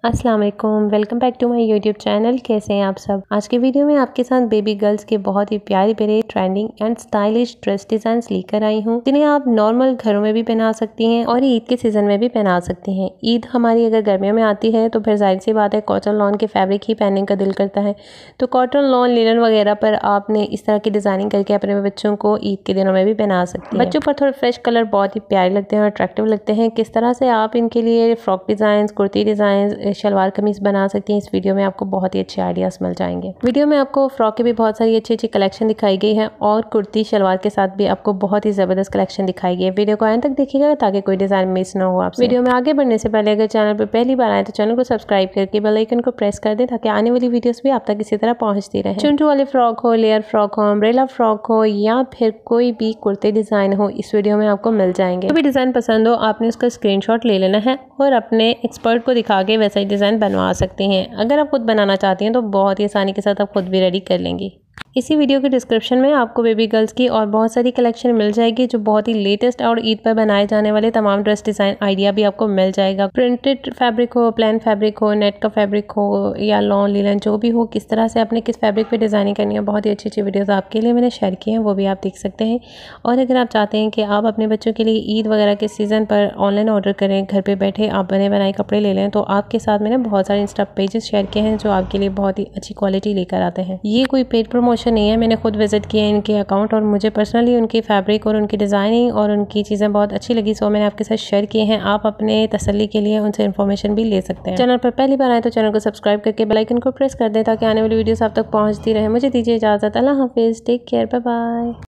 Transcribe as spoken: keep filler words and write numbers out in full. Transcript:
अस्सलाम वालेकुम, welcome back to my YouTube channel. कैसे हैं आप सब। आज के वीडियो में आपके साथ बेबी गर्ल्स के बहुत ही प्यारे प्यारे trending and stylish dress designs लेकर आई हूँ, जिन्हें आप नॉर्मल घरों में भी पहना सकती हैं और ईद के सीजन में भी पहना सकती हैं। ईद हमारी अगर गर्मियों में आती है तो फिर जाहिर सी बात है कॉटन लॉन के फैब्रिक ही पहनने का दिल करता है। तो कॉटन लॉन लिनन वगैरह पर आपने इस तरह की डिजाइनिंग करके अपने बच्चों को ईद के दिनों में भी पहना सकती हैं। बच्चों पर थोड़े फ्रेश कलर बहुत ही प्यारे लगते हैं और अट्रैक्टिव लगते हैं। किस तरह से आप इनके लिए frock design, kurti design, shalwar kameez बना सकती हैं, इस वीडियो में आपको बहुत ही अच्छे आइडियाज मिल जाएंगे। वीडियो में आपको फ्रॉक की भी बहुत सारी अच्छी अच्छी कलेक्शन दिखाई गई है और कुर्ती शलवार के साथ भी आपको बहुत ही जबरदस्त कलेक्शन दिखाई गई है। वीडियो को एंड तक देखिएगा ताकि कोई डिजाइन मिस ना हो आपसे। वीडियो में आगे बढ़ने से पहले अगर चैनल पर पहली बार आए तो चैनल को सब्सक्राइब करके बेल आइकन को प्रेस कर दें ताकि आने वाली वीडियोस भी आप तक इसी तरह पहुंचती रहे। चुंटू वाली फ्रॉक हो, लेयर फ्रॉक हो, अम्ब्रेला फ्रॉक हो या फिर कोई भी कुर्ते डिजाइन हो, इस वीडियो में आपको मिल जाएंगे। जो भी डिजाइन पसंद हो आपने उसका स्क्रीनशॉट ले लेना है और अपने एक्सपर्ट को दिखा के वैसा ही डिजाइन बनवा सकती हैं। अगर आप खुद बनाना चाहती हैं तो बहुत ही आसानी के साथ आप खुद भी रेडी कर लेंगी। इसी वीडियो के डिस्क्रिप्शन में आपको बेबी गर्ल्स की और बहुत सारी कलेक्शन मिल जाएगी, जो बहुत ही लेटेस्ट और ईद पर बनाए जाने वाले तमाम ड्रेस डिजाइन आइडिया भी आपको मिल जाएगा। प्रिंटेड फैब्रिक हो, प्लेन फैब्रिक हो, नेट का फैब्रिक हो या लॉन लिनन, जो भी हो, किस तरह से आपने किस फैब्रिक पे डिजाइनिंग करनी है, बहुत ही अच्छी अच्छी वीडियोस आपके लिए मैंने शेयर की हैं, वो भी आप देख सकते हैं। और अगर आप चाहते हैं कि आप अपने बच्चों के लिए ईद वगैरह के सीज़न पर ऑनलाइन ऑर्डर करें, घर पर बैठे आप बने बनाए कपड़े ले लें, तो आपके साथ मैंने बहुत सारे इंस्टा पेजेस शेयर किए हैं जो आपके लिए बहुत ही अच्छी क्वालिटी लेकर आते हैं। ये कोई पेड प्रमोशन नहीं है, मैंने खुद विजिट किया है इनके अकाउंट और मुझे पर्सनली उनकी फैब्रिक और उनकी डिज़ाइनिंग और उनकी चीज़ें बहुत अच्छी लगी, सो मैंने आपके साथ शेयर किए हैं। आप अपने तसल्ली के लिए उनसे इन्फॉर्मेशन भी ले सकते हैं। चैनल पर पहली बार आए तो चैनल को सब्सक्राइब करके बेल आइकन को प्रेस कर दें ताकि आने वाली वीडियोस आप तक पहुंचती रहे। मुझे दीजिए इजाज़त। अल्लाह हाफिज़, टेक केयर, बाय बाय।